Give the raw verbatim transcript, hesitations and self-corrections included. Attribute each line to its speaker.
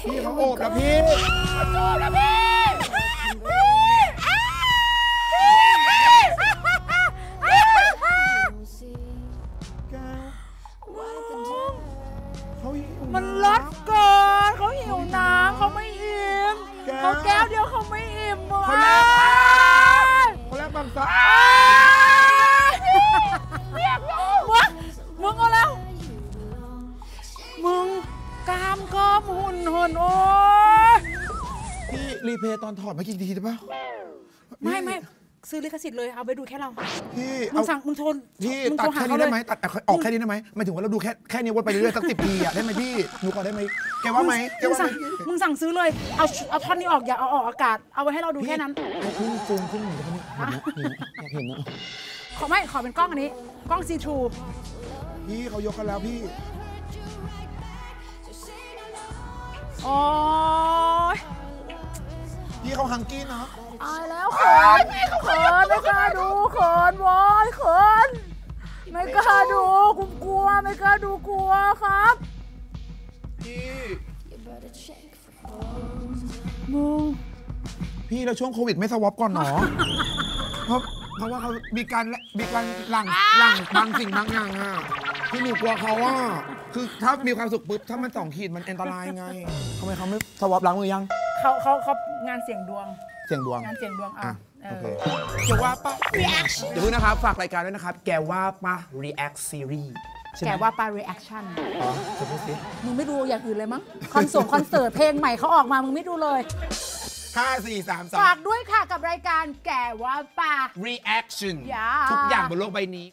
Speaker 1: พี่เขาโอบแล้วพี่โอบแล้วพี่
Speaker 2: มันลดเกินเขาหิวน้ำเขาไม่อิ่มเขาแก้วเดียวเขาไม่อิ่มเลย
Speaker 1: เขาแลกเขาแลกบางสัก
Speaker 2: เรียกมึงมึงเอาแล้วมึงกล้ามก็หุ่นหุ่นโอ้ย
Speaker 1: พี่รีเพย์ตอนถอดมากี่ทีได้ป่ะ
Speaker 2: ไม่ไม่ซื้อลิขสิทธิ์เลยเอาไปดูแค่เรา
Speaker 1: พี่
Speaker 2: มึงสั่งมึงโทร
Speaker 1: พี่ตัดแค่นี้ได้ไหมตัดออกแค่นี้ได้ไหมหมายถึงว่าเราดูแค่แค่นี้วนไปเรื่อยๆสักสิบทีอะได้ไหมพี่หนูขอได้ไหมแกว่าไหมแก
Speaker 2: มึง
Speaker 1: ว่า
Speaker 2: สั่งมึงสั่งซื้อเลยเอาเอาท่อนนี้ออกอย่าเอาออกอากาศเอาไว้ให้เราดูแค่นั้น
Speaker 1: พี่ซูมขึ้นหนูตรงนี้อยากเห็นนะ
Speaker 2: ขอไม่ขอเป็นกล้องอันนี้กล้องซีทรู
Speaker 1: พี่เขายกกันแล้วพี่
Speaker 2: โอ้ย
Speaker 1: พี่เขาฮังกี้นะ
Speaker 2: ตายแล้วเขินเขินไม่กล้าดูเขินวอยเขินไม่กล้าดูกูกลัวไม่กล้าดูกลัวครับ
Speaker 1: พี่
Speaker 2: มึง
Speaker 1: พี่แล้วช่วงโควิดไม่สวอปก่อนหนอเพราะเพราะว่าเขามีการมีการหลั่งหลั่งบางสิ่งบางอย่างอ่ะพี่หนูกลัวเขาว่าคือถ้ามีความสุขปุ๊บถ้ามันสองขีดมันอันตรายไงทำไมเขาไม่สวอปล้างมือยัง
Speaker 2: เขาเขาเขางานเสี่ยงดวง
Speaker 1: เสียงดวง
Speaker 2: งานเสี่ยงดวงอ่ะ
Speaker 1: โอเคแกว่าปะ reaction เดี๋ยวนะครับฝากรายการด้วยนะครับแกว่าปะ react series
Speaker 2: แกว่าปะ reaction
Speaker 1: อ๋อจะพูดสิ
Speaker 2: มึงไม่ดูอย่างอื่นเลยมั้งคอนเสิร์ตคอนเสิร์ตเพลงใหม่เขาออกมามึงไม่ดูเลย
Speaker 1: ห้า สี่ สาม สอง
Speaker 2: ฝากด้วยค่ะกับรายการแกว่าปะ
Speaker 1: reaction
Speaker 2: อย่า
Speaker 1: ทุกอย่างบนโลกใบนี้